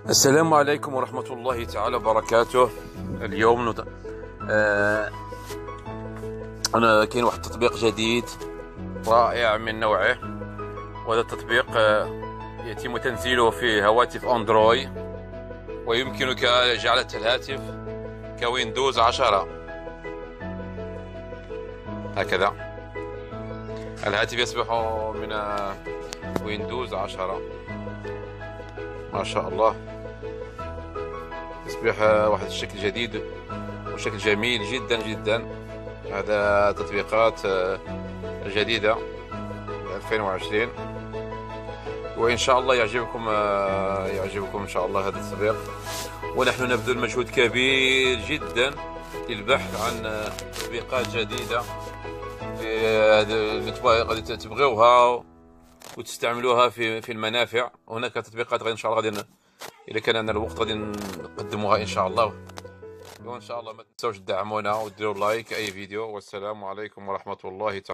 السلام عليكم ورحمة الله تعالى وبركاته. اليوم أنا كاين واحد التطبيق جديد رائع من نوعه، وهذا التطبيق يتم تنزيله في هواتف أندرويد، ويمكنك جعل الهاتف كويندوز 10 هكذا. الهاتف يصبح من ويندوز 10 ما شاء الله، يصبح واحد الشكل جديد وشكل جميل جدا جدا. هذا تطبيقات جديدة 2020، وإن شاء الله يعجبكم إن شاء الله هذا التطبيق. ونحن نبذل مجهود كبير جدا للبحث عن تطبيقات جديدة اللي تبغيوها وتستعملوها في المنافع. هناك تطبيقات ان شاء الله غادي اذا كان عندنا الوقت غادي نقدموها ان شاء الله. وان شاء الله ما تنساوش تدعمونا وديروا لايك اي فيديو. والسلام عليكم ورحمة الله تعالى.